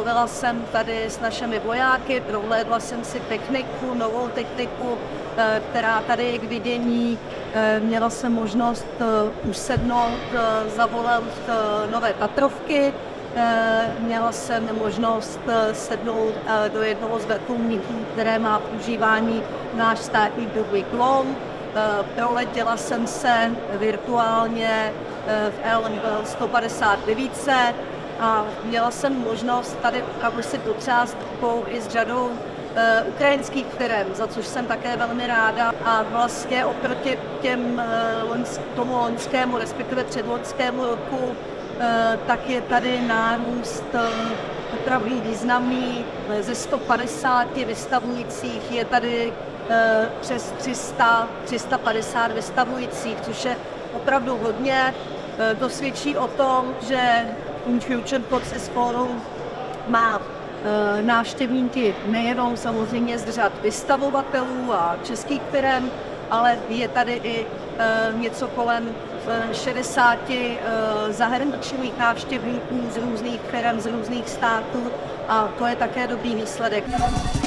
mluvila jsem tady s našimi vojáky, prohlédla jsem si techniku, novou techniku, která tady je k vidění. Měla jsem možnost usednout, zavolat nové Tatrovky. Měla jsem možnost sednout do jednoho z vrtulníků, které má v užívání náš státní druhý klon. Proletěla jsem se virtuálně v L-159 a měla jsem možnost tady opravdu si potřást i s řadou ukrajinských firem, za což jsem také velmi ráda. A vlastně oproti tomu loňskému, respektive předloňskému roku, tak je tady nárůst opravdu významný. Ze 150 vystavujících je tady přes 350 vystavujících, což je opravdu hodně. To svědčí o tom, že Future Process Forum má návštěvníky nejenom samozřejmě z řad vystavovatelů a českých firm, ale je tady i něco kolem 60 zahraničních návštěvníků z různých firm, z různých států a to je také dobrý výsledek.